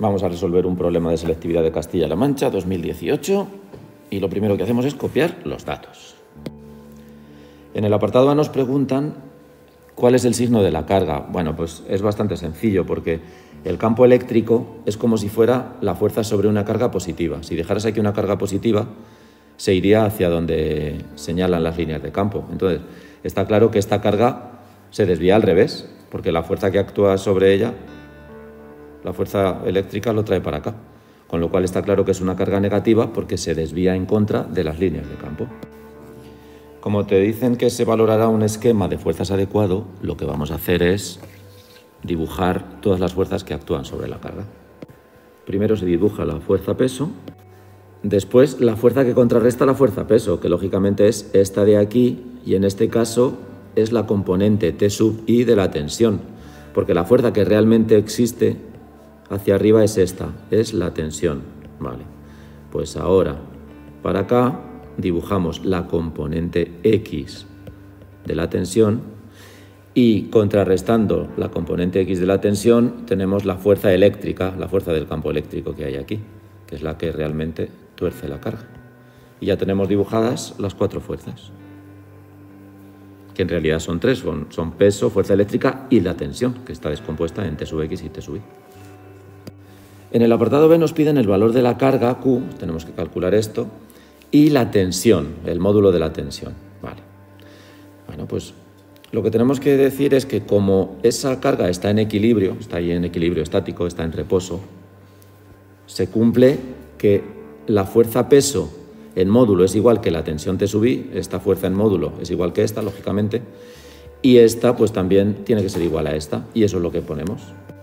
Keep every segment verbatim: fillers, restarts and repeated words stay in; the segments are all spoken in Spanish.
Vamos a resolver un problema de selectividad de Castilla-La Mancha dos mil dieciocho y lo primero que hacemos es copiar los datos. En el apartado A nos preguntan cuál es el signo de la carga. Bueno, pues es bastante sencillo porque el campo eléctrico es como si fuera la fuerza sobre una carga positiva. Si dejaras aquí una carga positiva, se iría hacia donde señalan las líneas de campo. Entonces, está claro que esta carga se desvía al revés, porque la fuerza que actúa sobre ella, la fuerza eléctrica, lo trae para acá. Con lo cual está claro que es una carga negativa porque se desvía en contra de las líneas de campo. Como te dicen que se valorará un esquema de fuerzas adecuado, lo que vamos a hacer es dibujar todas las fuerzas que actúan sobre la carga. Primero se dibuja la fuerza peso, después la fuerza que contrarresta la fuerza peso, que lógicamente es esta de aquí, y en este caso es la componente T sub I de la tensión, porque la fuerza que realmente existe hacia arriba es esta, es la tensión. Vale, pues ahora para acá dibujamos la componente X de la tensión y contrarrestando la componente X de la tensión tenemos la fuerza eléctrica, la fuerza del campo eléctrico que hay aquí, que es la que realmente tuerce la carga. Y ya tenemos dibujadas las cuatro fuerzas, que en realidad son tres, son, son peso, fuerza eléctrica y la tensión, que está descompuesta en T sub X y T sub Y. En el apartado B nos piden el valor de la carga, Q, tenemos que calcular esto, y la tensión, el módulo de la tensión. Vale. Bueno, pues lo que tenemos que decir es que como esa carga está en equilibrio, está ahí en equilibrio estático, está en reposo, se cumple que la fuerza peso en módulo es igual que la tensión T sub I, esta fuerza en módulo es igual que esta, lógicamente, y esta pues también tiene que ser igual a esta, y eso es lo que ponemos.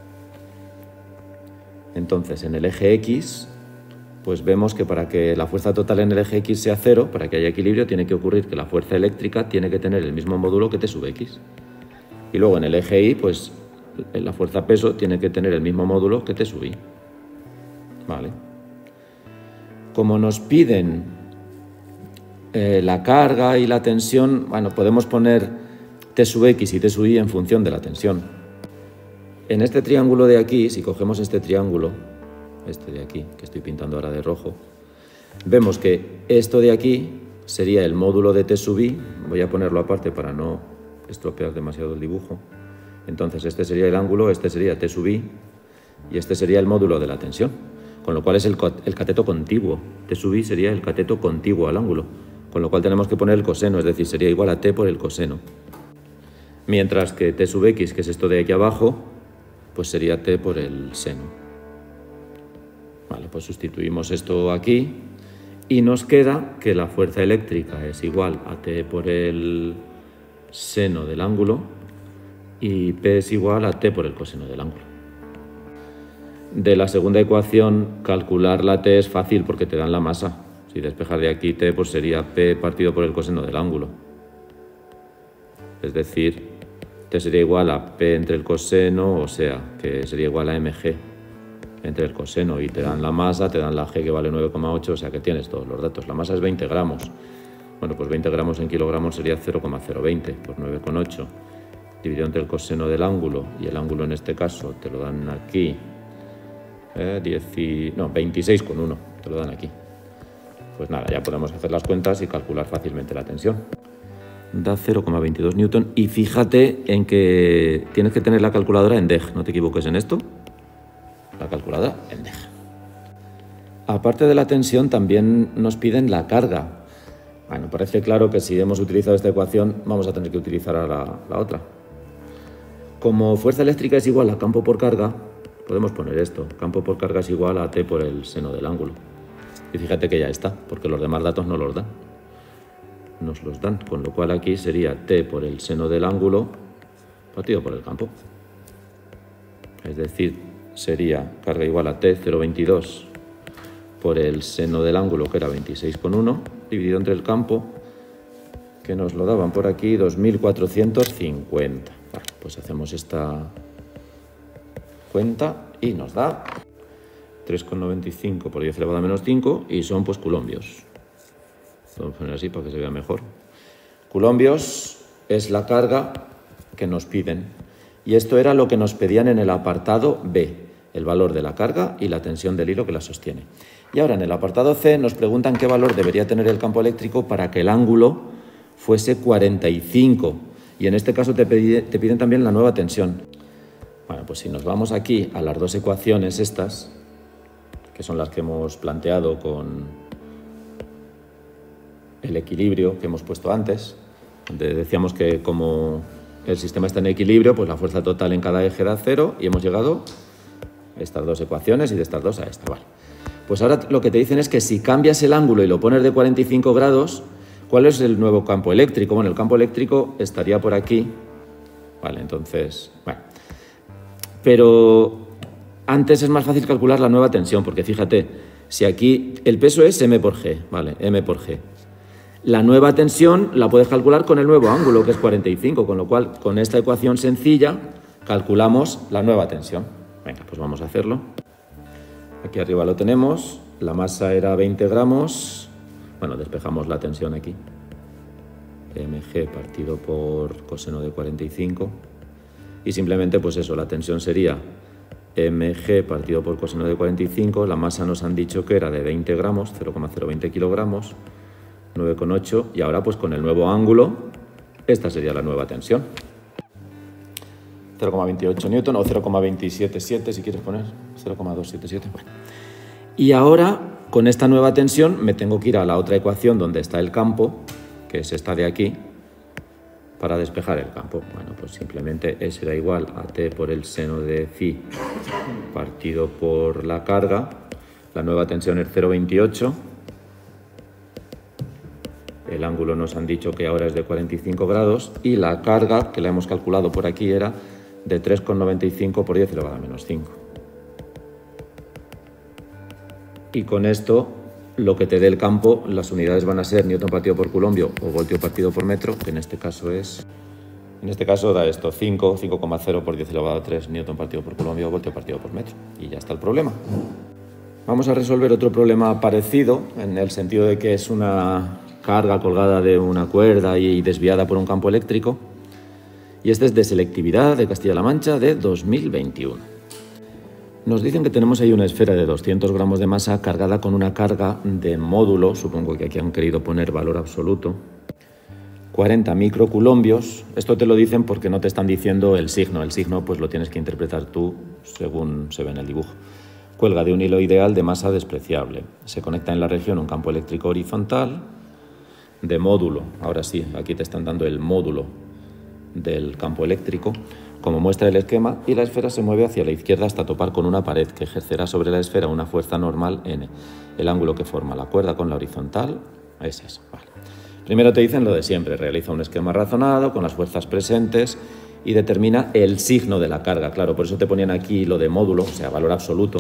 Entonces, en el eje X, pues vemos que para que la fuerza total en el eje X sea cero, para que haya equilibrio, tiene que ocurrir que la fuerza eléctrica tiene que tener el mismo módulo que T sub X. Y luego en el eje Y, pues la fuerza peso tiene que tener el mismo módulo que T sub I. Vale. Como nos piden eh, la carga y la tensión, bueno, podemos poner T sub X y T sub I en función de la tensión. En este triángulo de aquí, si cogemos este triángulo, este de aquí, que estoy pintando ahora de rojo, vemos que esto de aquí sería el módulo de T sub I, voy a ponerlo aparte para no estropear demasiado el dibujo. Entonces este sería el ángulo, este sería T sub I y este sería el módulo de la tensión, con lo cual es el, el cateto contiguo. T sub I sería el cateto contiguo al ángulo, con lo cual tenemos que poner el coseno, es decir, sería igual a T por el coseno. Mientras que T sub X, que es esto de aquí abajo, pues sería T por el seno. Vale, pues sustituimos esto aquí y nos queda que la fuerza eléctrica es igual a T por el seno del ángulo y P es igual a T por el coseno del ángulo. De la segunda ecuación, calcular la T es fácil porque te dan la masa. Si despejas de aquí T, pues sería P partido por el coseno del ángulo. Es decir, T sería igual a P entre el coseno, o sea, que sería igual a mg entre el coseno, y te dan la masa, te dan la G que vale nueve coma ocho, o sea que tienes todos los datos. La masa es veinte gramos. Bueno, pues veinte gramos en kilogramos sería cero coma cero veinte por nueve coma ocho. Dividido entre el coseno del ángulo, y el ángulo en este caso te lo dan aquí, eh, diez y, no, veintiséis coma uno, te lo dan aquí. Pues nada, ya podemos hacer las cuentas y calcular fácilmente la tensión. Da cero coma veintidós newton y fíjate en que tienes que tener la calculadora en D E G, no te equivoques en esto, la calculadora en D E G. Aparte de la tensión también nos piden la carga. Bueno, parece claro que si hemos utilizado esta ecuación vamos a tener que utilizar ahora la, la otra. Como fuerza eléctrica es igual a campo por carga, podemos poner esto, campo por carga es igual a T por el seno del ángulo. Y fíjate que ya está, porque los demás datos no los dan. Nos los dan, con lo cual aquí sería T por el seno del ángulo partido por el campo. Es decir, sería carga igual a T cero coma veintidós por el seno del ángulo, que era veintiséis coma uno, dividido entre el campo, que nos lo daban por aquí, dos mil cuatrocientos cincuenta. Bueno, pues hacemos esta cuenta y nos da tres coma noventa y cinco por diez elevado a menos cinco y son pues coulombios. Vamos a poner así para que se vea mejor. Coulombios es la carga que nos piden. Y esto era lo que nos pedían en el apartado B. el valor de la carga y la tensión del hilo que la sostiene. Y ahora en el apartado C nos preguntan qué valor debería tener el campo eléctrico para que el ángulo fuese cuarenta y cinco. Y en este caso te, pide, te piden también la nueva tensión. Bueno, pues si nos vamos aquí a las dos ecuaciones estas, que son las que hemos planteado con el equilibrio que hemos puesto antes, donde decíamos que como el sistema está en equilibrio, pues la fuerza total en cada eje da cero y hemos llegado a estas dos ecuaciones y de estas dos a esta. Vale. Pues ahora lo que te dicen es que si cambias el ángulo y lo pones de cuarenta y cinco grados, ¿cuál es el nuevo campo eléctrico? Bueno, el campo eléctrico estaría por aquí. Vale, entonces, bueno. Pero antes es más fácil calcular la nueva tensión, porque fíjate, si aquí el peso es M por G, vale, M por G. La nueva tensión la puedes calcular con el nuevo ángulo, que es cuarenta y cinco, con lo cual, con esta ecuación sencilla, calculamos la nueva tensión. Venga, pues vamos a hacerlo. Aquí arriba lo tenemos, la masa era veinte gramos, bueno, despejamos la tensión aquí. Mg partido por coseno de cuarenta y cinco. Y simplemente, pues eso, la tensión sería mg partido por coseno de cuarenta y cinco, la masa nos han dicho que era de veinte gramos, cero coma cero veinte kilogramos, nueve coma ocho, y ahora pues con el nuevo ángulo, esta sería la nueva tensión. cero coma veintiocho newton o cero coma veintisiete siete si quieres poner, cero coma doscientos setenta y siete. Bueno. Y ahora, con esta nueva tensión, me tengo que ir a la otra ecuación donde está el campo, que es esta de aquí, para despejar el campo. Bueno, pues simplemente E será igual a T por el seno de phi partido por la carga. La nueva tensión es cero coma veintiocho. El ángulo nos han dicho que ahora es de cuarenta y cinco grados y la carga, que la hemos calculado por aquí, era de tres coma noventa y cinco por diez elevado a menos cinco. Y con esto, lo que te dé el campo, las unidades van a ser newton partido por culombio o voltio partido por metro, que en este caso es, en este caso da esto, cinco, cinco coma cero por diez elevado a tres newton partido por culombio o voltio partido por metro. Y ya está el problema. Vamos a resolver otro problema parecido, en el sentido de que es una carga colgada de una cuerda y desviada por un campo eléctrico. Y este es de selectividad de Castilla-La Mancha de dos mil veintiuno. Nos dicen que tenemos ahí una esfera de doscientos gramos de masa cargada con una carga de módulo, supongo que aquí han querido poner valor absoluto, cuarenta microculombios. Esto te lo dicen porque no te están diciendo el signo. El signo pues lo tienes que interpretar tú según se ve en el dibujo. Cuelga de un hilo ideal de masa despreciable. Se conecta en la región un campo eléctrico horizontal de módulo. Ahora sí, aquí te están dando el módulo del campo eléctrico, como muestra el esquema, y la esfera se mueve hacia la izquierda hasta topar con una pared que ejercerá sobre la esfera una fuerza normal N. El ángulo que forma la cuerda con la horizontal es eso. Vale. Primero te dicen lo de siempre, realiza un esquema razonado con las fuerzas presentes y determina el signo de la carga. Claro, por eso te ponían aquí lo de módulo, o sea, valor absoluto,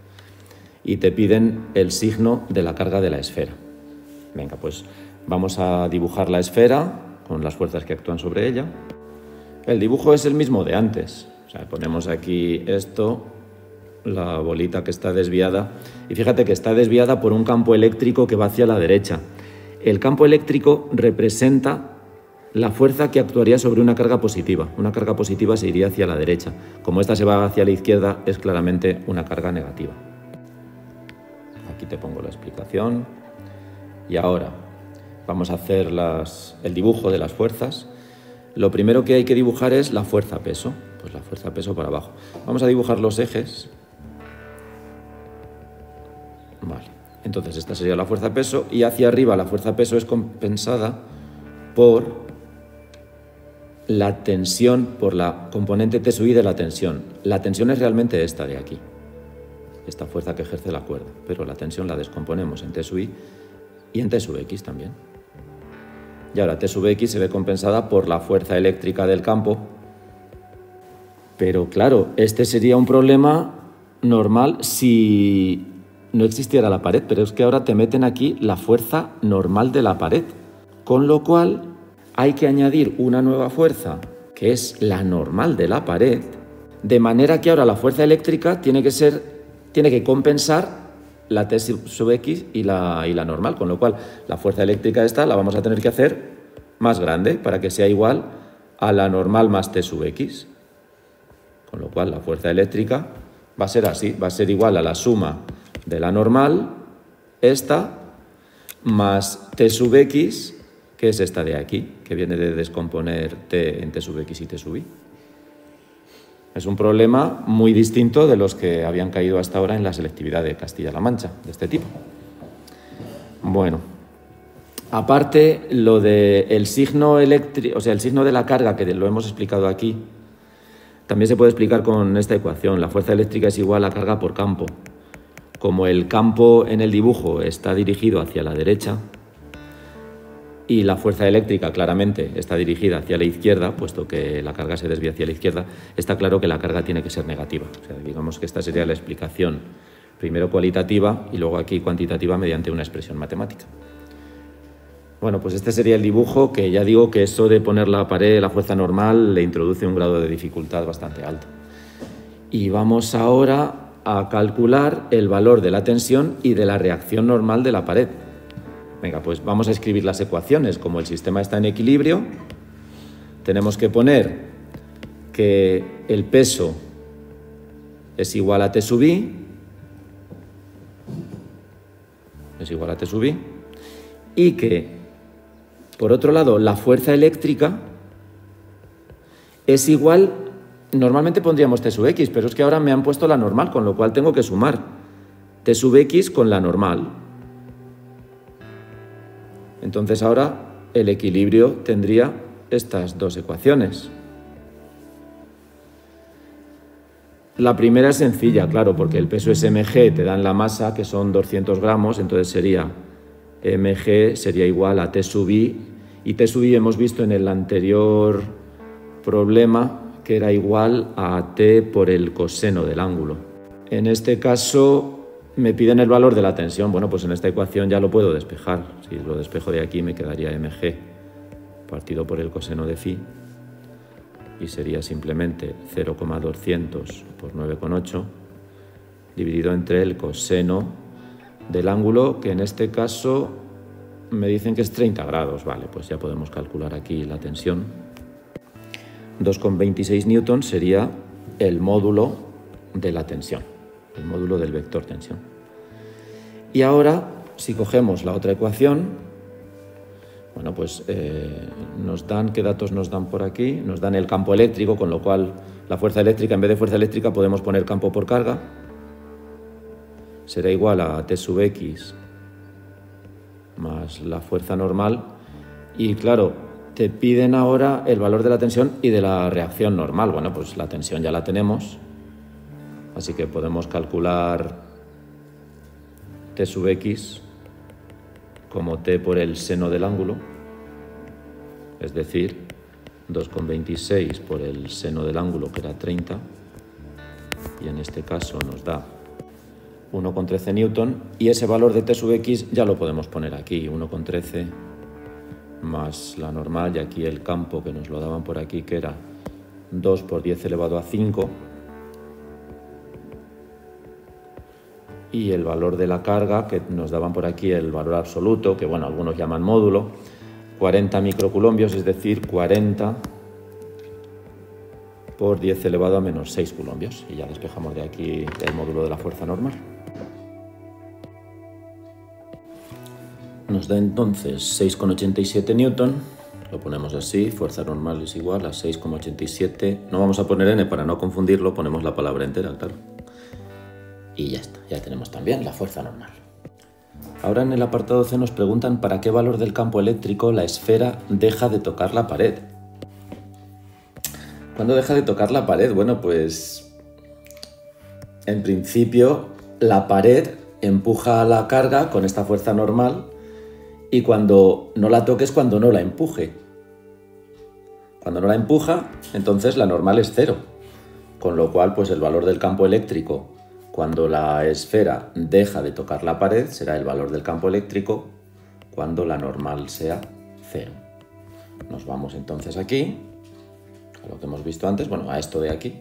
y te piden el signo de la carga de la esfera. Venga, pues vamos a dibujar la esfera con las fuerzas que actúan sobre ella. El dibujo es el mismo de antes, o sea, ponemos aquí esto, la bolita que está desviada, y fíjate que está desviada por un campo eléctrico que va hacia la derecha. El campo eléctrico representa la fuerza que actuaría sobre una carga positiva. Una carga positiva se iría hacia la derecha. Como esta se va hacia la izquierda, es claramente una carga negativa. Aquí te pongo la explicación. Y ahora vamos a hacer las, el dibujo de las fuerzas. Lo primero que hay que dibujar es la fuerza-peso, pues la fuerza-peso para abajo. Vamos a dibujar los ejes. Vale, entonces esta sería la fuerza-peso y hacia arriba la fuerza-peso es compensada por la tensión, por la componente T sub I de la tensión. La tensión es realmente esta de aquí, esta fuerza que ejerce la cuerda, pero la tensión la descomponemos en T sub I y en T sub X también. Y ahora T sub X se ve compensada por la fuerza eléctrica del campo. Pero claro, este sería un problema normal si no existiera la pared, pero es que ahora te meten aquí la fuerza normal de la pared. Con lo cual hay que añadir una nueva fuerza, que es la normal de la pared, de manera que ahora la fuerza eléctrica tiene que ser, tiene que compensar la T sub X y la, y la normal, con lo cual la fuerza eléctrica esta la vamos a tener que hacer más grande para que sea igual a la normal más T sub X. Con lo cual la fuerza eléctrica Va a ser así, va a ser igual a la suma de la normal, esta, más t sub x, que es esta de aquí, que viene de descomponer t en t sub x y t sub y. Es un problema muy distinto de los que habían caído hasta ahora en la selectividad de Castilla-La Mancha, de este tipo. Bueno, aparte lo del signo eléctrico, o sea, el signo de la carga, que lo hemos explicado aquí, también se puede explicar con esta ecuación. La fuerza eléctrica es igual a carga por campo. Como el campo en el dibujo está dirigido hacia la derecha y la fuerza eléctrica claramente está dirigida hacia la izquierda, puesto que la carga se desvía hacia la izquierda, está claro que la carga tiene que ser negativa. O sea, digamos que esta sería la explicación primero cualitativa y luego aquí cuantitativa mediante una expresión matemática. Bueno, pues este sería el dibujo, que ya digo que eso de poner la pared, la fuerza normal, le introduce un grado de dificultad bastante alto. Y vamos ahora a calcular el valor de la tensión y de la reacción normal de la pared. Venga, pues vamos a escribir las ecuaciones. Como el sistema está en equilibrio, tenemos que poner que el peso es igual a t sub i, es igual a t sub i, y que, por otro lado, la fuerza eléctrica es igual, normalmente pondríamos t sub x, pero es que ahora me han puesto la normal, con lo cual tengo que sumar t sub x con la normal. Entonces ahora el equilibrio tendría estas dos ecuaciones. La primera es sencilla, claro, porque el peso es mg, te dan la masa, que son doscientos gramos, entonces sería mg sería igual a t sub i, y t sub i hemos visto en el anterior problema que era igual a t por el coseno del ángulo. En este caso me piden el valor de la tensión. Bueno, pues en esta ecuación ya lo puedo despejar. Si lo despejo de aquí me quedaría mg partido por el coseno de phi y sería simplemente cero coma doscientos por nueve coma ocho dividido entre el coseno del ángulo, que en este caso me dicen que es treinta grados. Vale, pues ya podemos calcular aquí la tensión. dos coma veintiséis newtons sería el módulo de la tensión, el módulo del vector tensión. Y ahora, si cogemos la otra ecuación, bueno, pues eh, nos dan, ¿qué datos nos dan por aquí? Nos dan el campo eléctrico, con lo cual la fuerza eléctrica, en vez de fuerza eléctrica, podemos poner campo por carga. Será igual a t sub x más la fuerza normal. Y claro, te piden ahora el valor de la tensión y de la reacción normal. Bueno, pues la tensión ya la tenemos. Así que podemos calcular t sub x como t por el seno del ángulo, es decir, dos coma veintiséis por el seno del ángulo, que era treinta, y en este caso nos da uno coma trece newton, y ese valor de t sub x ya lo podemos poner aquí, uno coma trece más la normal, y aquí el campo que nos lo daban por aquí, que era dos por diez elevado a cinco, y el valor de la carga, que nos daban por aquí el valor absoluto, que bueno, algunos llaman módulo, cuarenta microculombios, es decir, cuarenta por diez elevado a menos seis culombios. Y ya despejamos de aquí el módulo de la fuerza normal. Nos da entonces seis coma ochenta y siete newton, lo ponemos así, fuerza normal es igual a seis coma ochenta y siete, no vamos a poner n para no confundirlo, ponemos la palabra entera, claro. Y ya está, ya tenemos también la fuerza normal. Ahora en el apartado C nos preguntan para qué valor del campo eléctrico la esfera deja de tocar la pared. ¿Cuándo deja de tocar la pared? Bueno, pues en principio la pared empuja a la carga con esta fuerza normal, y cuando no la toque es cuando no la empuje. Cuando no la empuja, entonces la normal es cero, con lo cual pues el valor del campo eléctrico cuando la esfera deja de tocar la pared será el valor del campo eléctrico cuando la normal sea cero. Nos vamos entonces aquí, a lo que hemos visto antes, bueno, a esto de aquí.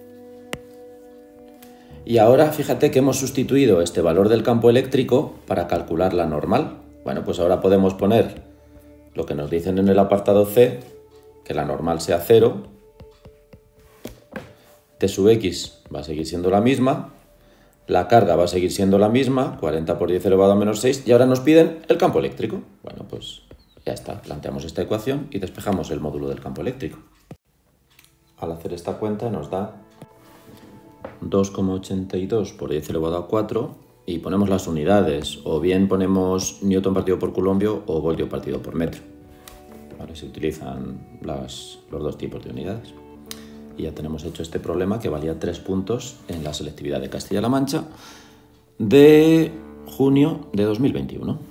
Y ahora fíjate que hemos sustituido este valor del campo eléctrico para calcular la normal. Bueno, pues ahora podemos poner lo que nos dicen en el apartado C, que la normal sea cero, T sub x va a seguir siendo la misma, la carga va a seguir siendo la misma, cuarenta por diez elevado a menos seis, y ahora nos piden el campo eléctrico. Bueno, pues ya está, planteamos esta ecuación y despejamos el módulo del campo eléctrico. Al hacer esta cuenta nos da dos coma ochenta y dos por diez elevado a cuatro y ponemos las unidades, o bien ponemos newton partido por coulombio o voltio partido por metro. Vale, se utilizan las, los dos tipos de unidades. Y ya tenemos hecho este problema que valía tres puntos en la selectividad de Castilla-La Mancha de junio de dos mil veintiuno.